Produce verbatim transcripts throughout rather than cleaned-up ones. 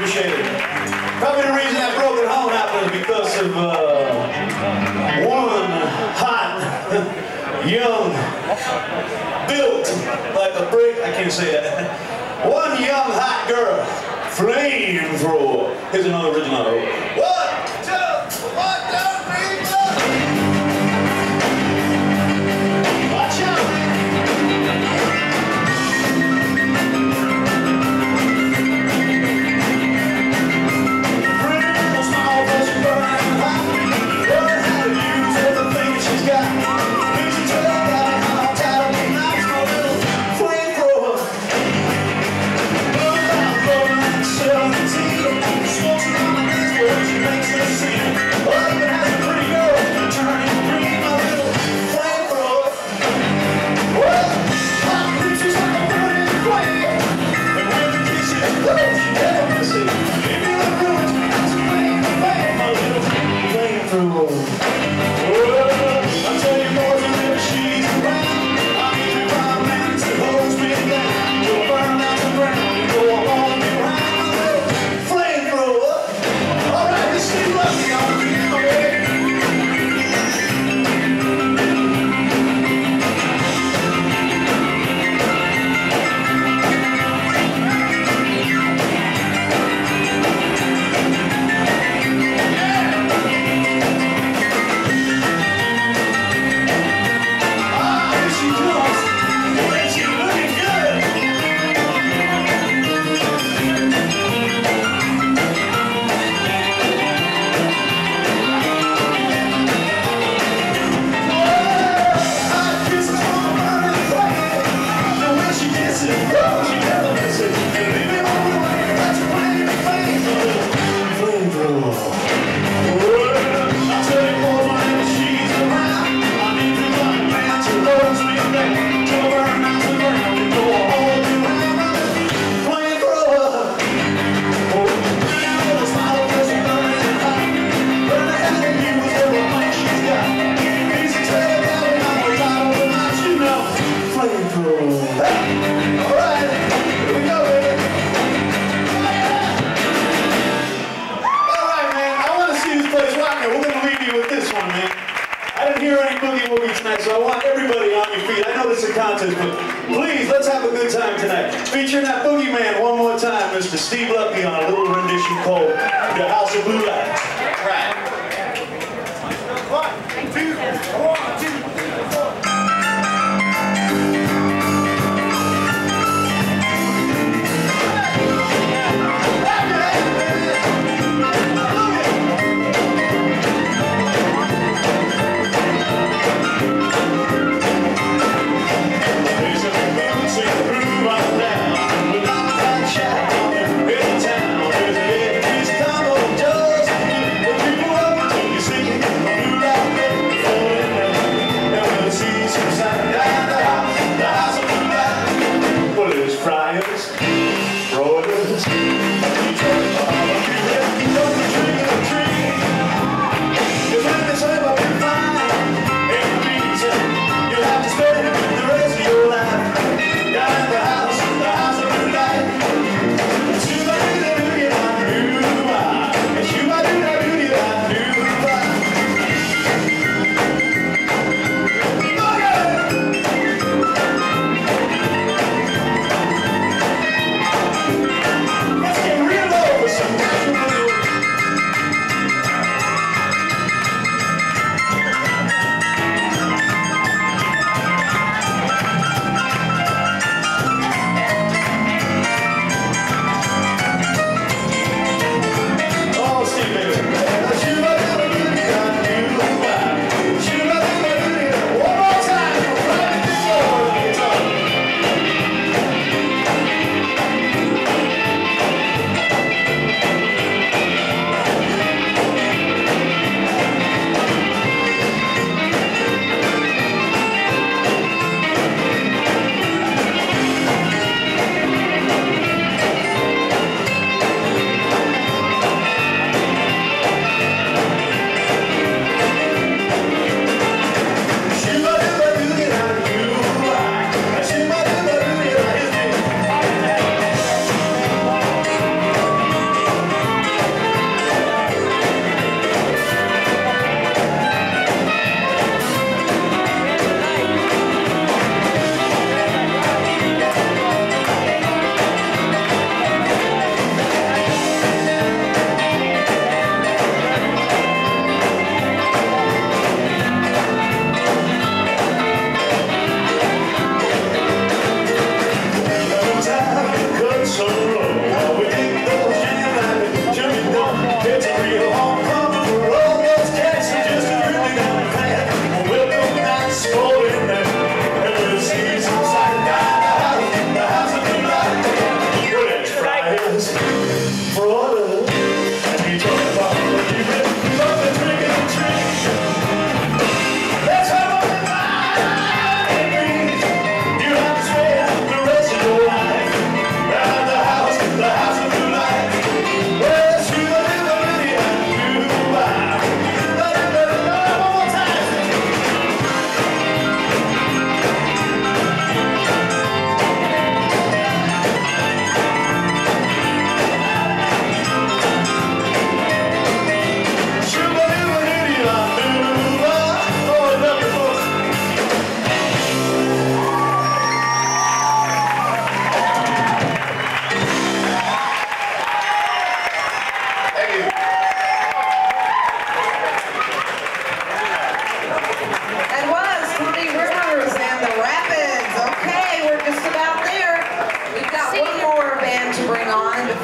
appreciate it. Probably the reason that broken home happened is because of uh, one hot, young, built like a brick, I can't say that. One young hot girl, flamethrower. Here's another original. One, two, one, two, three, four. Watch out. So I want everybody on your feet. I know this is a contest, but please, let's have a good time tonight. Featuring that boogeyman one more time, Mister Steve Lucky, on a little rendition called The House of Blue Lights. Right. One, two, one, two, four. Let's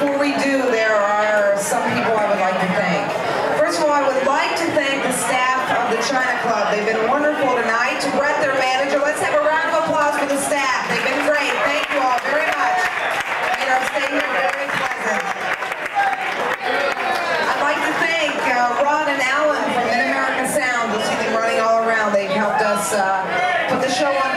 before we do, there are some people I would like to thank. First of all, I would like to thank the staff of the China Club. They've been wonderful tonight. To Brett, their manager, let's have a round of applause for the staff. They've been great. Thank you all very much. You know, stay here, very pleasant. I'd like to thank uh, Ron and Alan from Mid-America Sound. You'll see them running all around. They've helped us uh, put the show on